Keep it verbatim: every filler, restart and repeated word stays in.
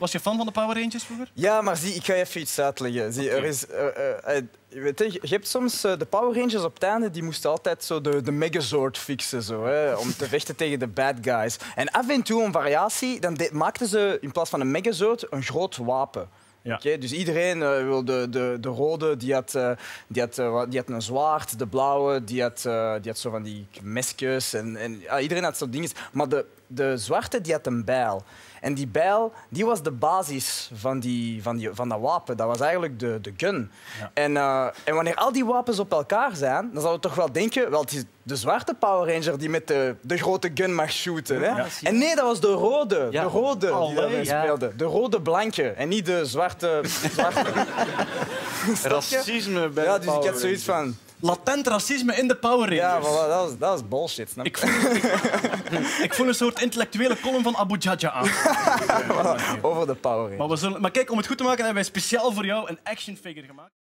Was je fan van de Power Rangers vroeger? Ja, maar zie, ik ga je even iets uitleggen. Zie, Okay. er is, uh, uh, uh, weet je, je hebt soms uh, de Power Rangers op het einde, die moesten altijd zo de, de Megazord fixen zo, hè, om te vechten tegen de bad guys. En af en toe een variatie, dan de, maakten ze in plaats van een Megazord een groot wapen. Ja. Okay, dus iedereen uh, wil de, de, de rode, die had, uh, die, had, uh, die had een zwaard, de blauwe, die had, uh, die had zo van die mesjes. En, en, ja, iedereen had zo'n dingen. Maar de, de zwarte die had een bijl. En die bijl die was de basis van, die, van, die, van dat wapen. Dat was eigenlijk de, de gun. Ja. En, uh, en wanneer al die wapens op elkaar zijn, dan zou je toch wel denken, wel, het is de zwarte Power Ranger die met de, de grote gun mag shooten. Hè? Ja. En nee, dat was de rode. Ja. De rode die Allee. daarmee Ja. speelde. De rode blanke. En niet de zwarte... zwarte. Racisme bij Ja, de dus ik Power had zoiets van... Latent racisme in de Power Rangers. Ja, voilà, dat, was, dat was bullshit, snap je? Ik voel, ik voel een soort intellectuele column van Abu Jaja aan. Over de Power Rangers. Maar, we zullen, maar kijk, om het goed te maken hebben wij speciaal voor jou een action figure gemaakt.